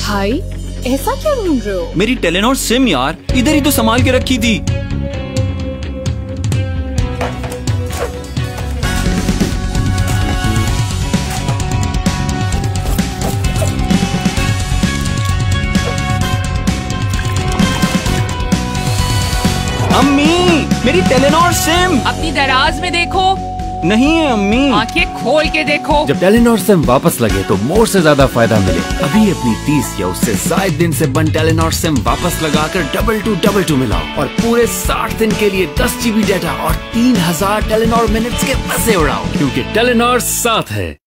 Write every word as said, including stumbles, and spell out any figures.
भाई ऐसा क्या ढूंढ रहे हो? मेरी टेलीनॉर सिम यार, इधर ही तो संभाल के रखी थी। अम्मी, मेरी टेलीनॉर सिम। अपनी दराज में देखो। नहीं है अम्मी। आंखें खोल के देखो। जब टेलीनॉर सिम वापस लगे तो मोर से ज्यादा फायदा मिले। अभी अपनी तीस या उससे ज्यादा दिन से बंद टेलीनॉर सिम वापस लगाकर डबल टू डबल टू मिलाओ और पूरे साठ दिन के लिए दस जीबी डाटा और तीन हजार टेलीनॉर मिनट्स के मजे उड़ाओ, क्योंकि टेलीनॉर साथ है।